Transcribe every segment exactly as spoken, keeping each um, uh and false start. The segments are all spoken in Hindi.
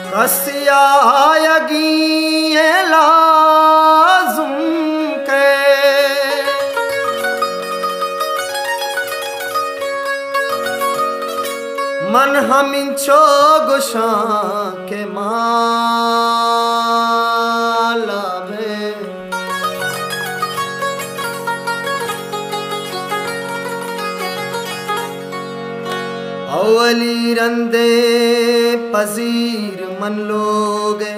कसिया यगी लाजुम के मन हमिंचो गुशा के माला में अवली रंदे पजीर मन लोगे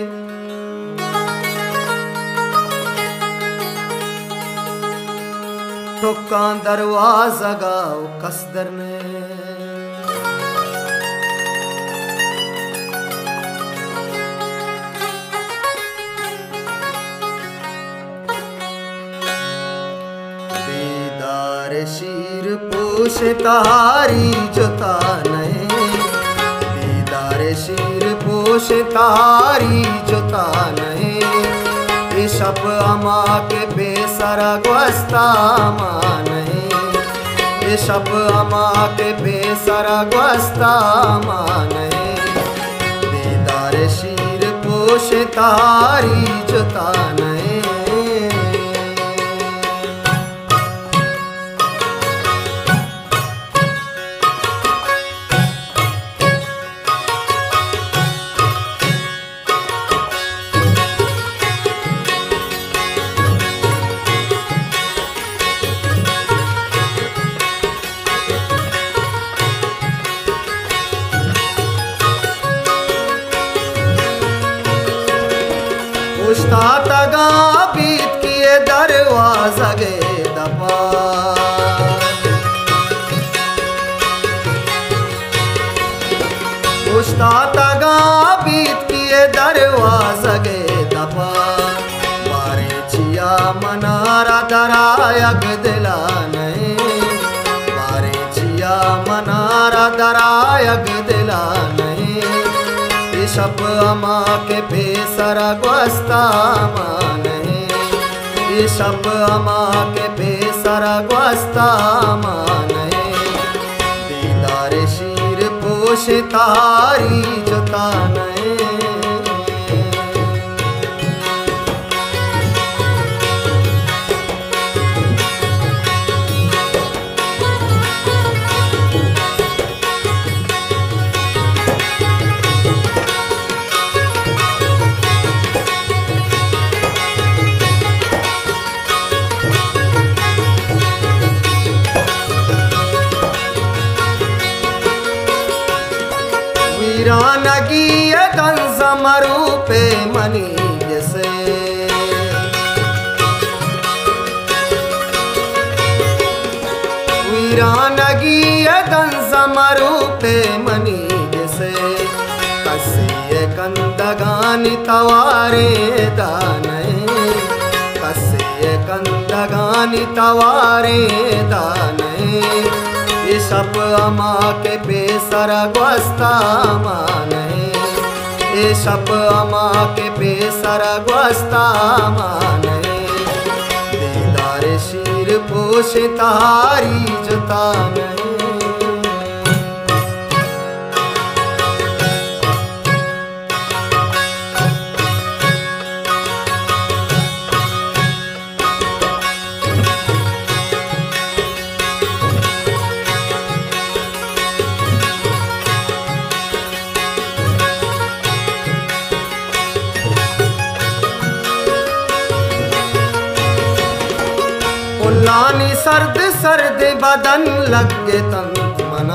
ठोका दरवाजा गाओ कसदर ने दीदार शीर पोश तारी जोता नहीं शीर पोश तारी जोता नहीं शब अमा के बेसरा ग्वस्ता मान नहीं शब अमा के बेसरा ग्वस्ता मान दीदार शीर पोश तारी जोता नहीं पुछता तगा बीत किए दरवाजा गे दबा पुछता तगा बीत किए दरवाजा गे दबा मारे चिया मनारा दरायग दिला नहीं मारे चिया मनारा दरायग दिला नहीं शब अमा के बेसरा ग्वस्ता मान ये शब अमा के बेसरा ग्वस्ता मान दीदार शीर पोश तारी जोता नहीं वीरानगी कंजमरू पे मनी जैसे वीरानगी कंजमरू पे मनी जैसे कसिए कंदगानी तवारे दाने कसिए कंदगानी तवारे दाने शब अमा के बेसरा ग्वस्ता मान ये शब अमा के बेसरा ग्वस्ता मान दीदार शीर पोश तारी जोता नहीं लानी सर्द सर्द बदन लगे तंत मना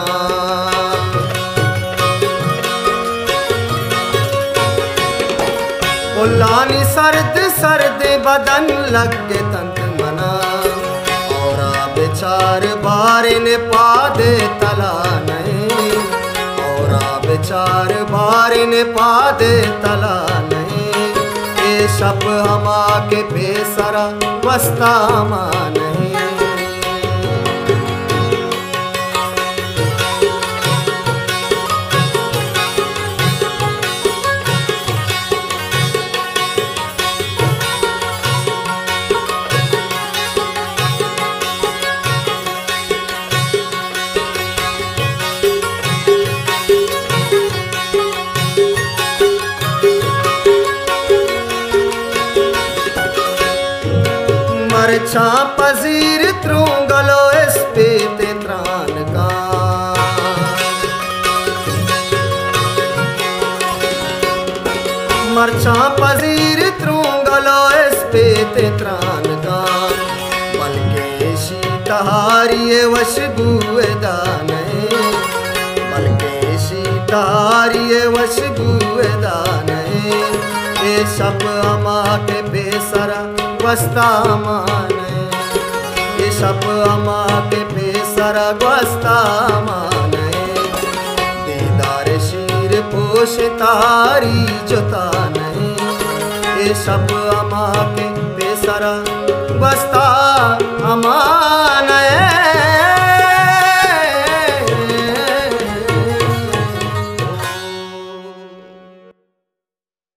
लानी सर्द सर्द बदन लगे तंत मना और बेचार बारे ने पादे तला नहीं और बेचार बारे ने पादे तला नहीं ये शब हमा के बेसरा ग्वस्ता मान मरछा पजीर त्रुंगलो इस पे ते त्रान का मरछा पजीर त्रुंगलो इस पे ते त्रान का बल्कि शीतहारिये वश गुए दाने बल्कि शीतहारिये वश गुए दाने ये सब अमा के बेसरा वस्ता माने ये सब अमा के बेसरा वस्ता माने दीदार शीर पोश तारी जोता नहीं ये सब अमा के बेसरा वस्ता अमा